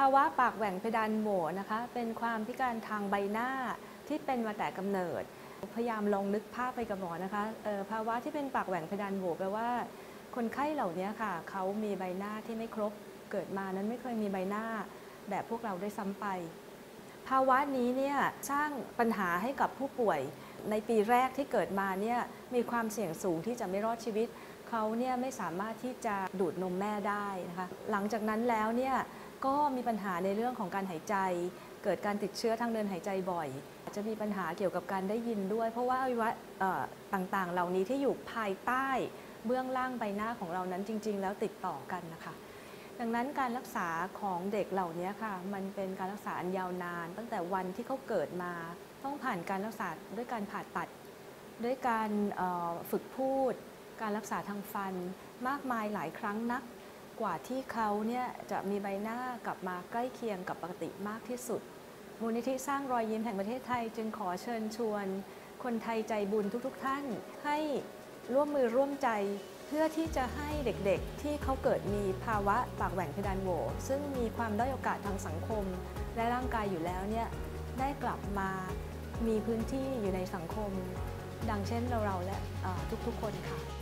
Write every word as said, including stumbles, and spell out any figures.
าวะปากแหว่งเพดานโหวนะคะเป็นความพิการทางใบหน้าที่เป็นมาแต่กำเนิดพยายามลองนึกภาพไปกับหมอนะคะภาวะที่เป็นปากแหว่งเพดานโหวแปลว่าคนไข้เหล่านี้ค่ะเขามีใบหน้าที่ไม่ครบเกิดมานั้นไม่เคยมีใบหน้าแบบพวกเราได้ซ้ำไปภาวะนี้เนี่ยสร้างปัญหาให้กับผู้ป่วยในปีแรกที่เกิดมาเนี่ยมีความเสี่ยงสูงที่จะไม่รอดชีวิตเขาเนี่ยไม่สามารถที่จะดูดนมแม่ได้นะคะหลังจากนั้นแล้วเนี่ยก็มีปัญหาในเรื่องของการหายใจเกิดการติดเชื้อทางเดินหายใจบ่อยอาจจะมีปัญหาเกี่ยวกับการได้ยินด้วยเพราะว่าอวัยวะต่างๆเหล่านี้ที่อยู่ภายใต้เบื้องล่างใบหน้าของเรานั้นจริงๆแล้วติดต่อกันนะคะดังนั้นการรักษาของเด็กเหล่านี้ค่ะมันเป็นการรักษาอันยาวนานตั้งแต่วันที่เขาเกิดมาต้องผ่านการรักษาด้วยการผ่าตัดด้วยการฝึกพูดการรักษาทางฟันมากมายหลายครั้งนักกว่าที่เขาเนี่ยจะมีใบหน้ากลับมาใกล้เคียงกับปกติมากที่สุดมูลนิธิสร้างรอยยิ้มแห่งประเทศไทยจึงขอเชิญชวนคนไทยใจบุญทุกๆท่านให้ร่วมมือร่วมใจเพื่อที่จะให้เด็กๆที่เขาเกิดมีภาวะปากแหว่งเพดานโหวซึ่งมีความด้อยโอกาสทางสังคมและร่างกายอยู่แล้วเนี่ยได้กลับมามีพื้นที่อยู่ในสังคมดังเช่นเราๆและทุกๆคนค่ะ